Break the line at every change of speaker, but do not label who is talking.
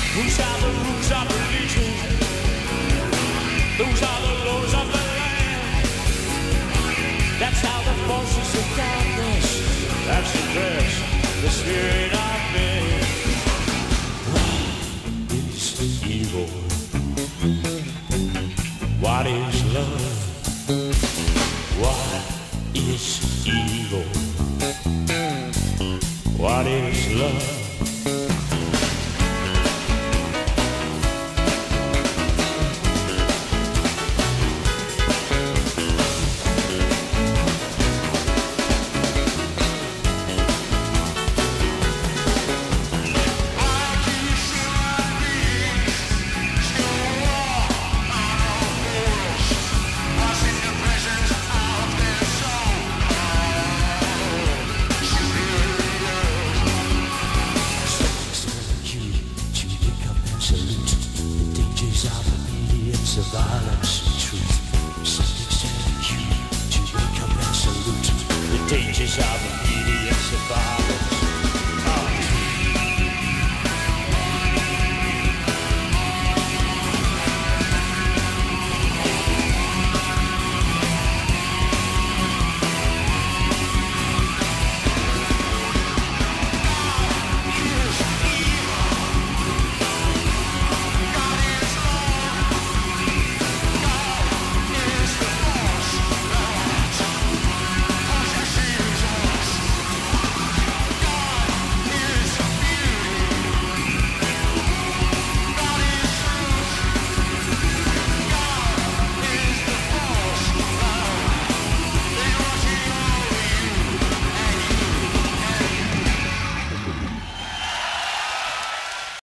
Whose are the rules of religion? Those are the laws of the land. That's how the forces of darkness have suppressed the spirit of man. What is evil? What is love? What is evil? What is love? Of violence and truth. Something said you to wake up and salute the dangers of